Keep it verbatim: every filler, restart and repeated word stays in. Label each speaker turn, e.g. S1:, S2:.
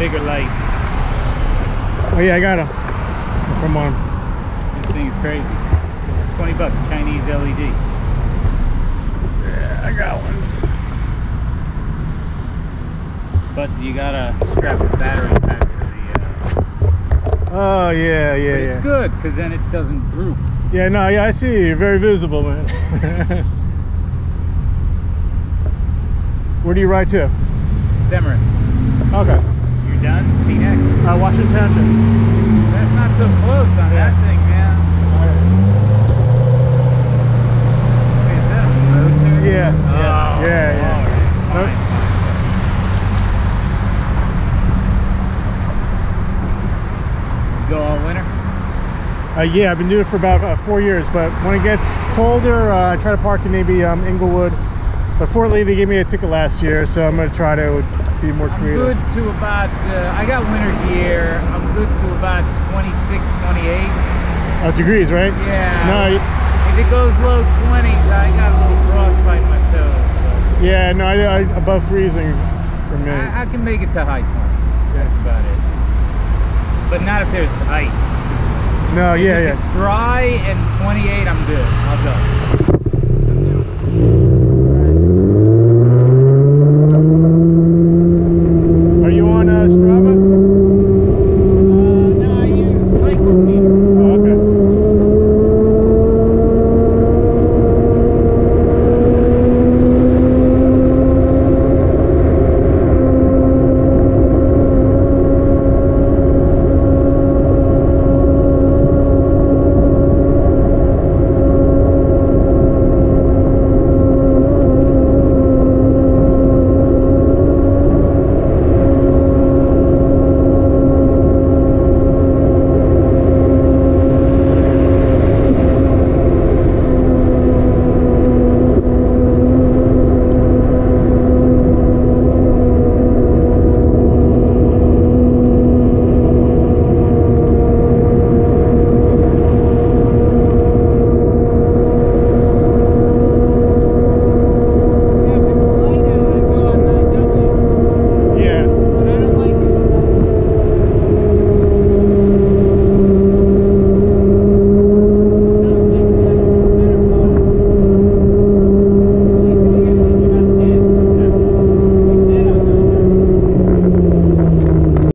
S1: bigger light.
S2: Oh yeah, I got him. Come on.
S1: This thing's crazy. twenty bucks, Chinese L E D.
S2: Yeah, I got one.
S1: But you gotta strap the battery pack to the. Uh,
S2: oh yeah, yeah,
S1: but
S2: yeah.
S1: it's good because then it doesn't droop.
S2: Yeah, no, yeah, I see you. You're very visible, man. Where do you ride to?
S1: Demerits.
S2: Okay.
S1: You're done? Teaneck?
S2: Uh, Washington Township.
S1: That's not so close on
S2: Yeah.
S1: that thing, man. Wait, is that a road there?
S2: Yeah,
S1: Oh,
S2: yeah, yeah, yeah.
S1: all right.
S2: Nope.
S1: Fine, fine. Go all winter?
S2: Uh, yeah, I've been doing it for about uh, four years, but when it gets colder, uh, I try to park in maybe um, Inglewood. But fortunately, they gave me a ticket last year, so I'm going to try to be more
S1: I'm
S2: creative.
S1: good to about, uh, I got winter gear. I'm good to about twenty-six, twenty-eight.
S2: Oh, degrees, right?
S1: Yeah.
S2: No, y-
S1: If it goes low twenties, I got a little frostbite in my toes. But
S2: yeah, no, I, I, above freezing for me.
S1: I, I can make it to high twenties. That's about it. But not if there's ice.
S2: No, yeah,
S1: If
S2: yeah.
S1: it's dry and twenty-eight, I'm good. I'll go.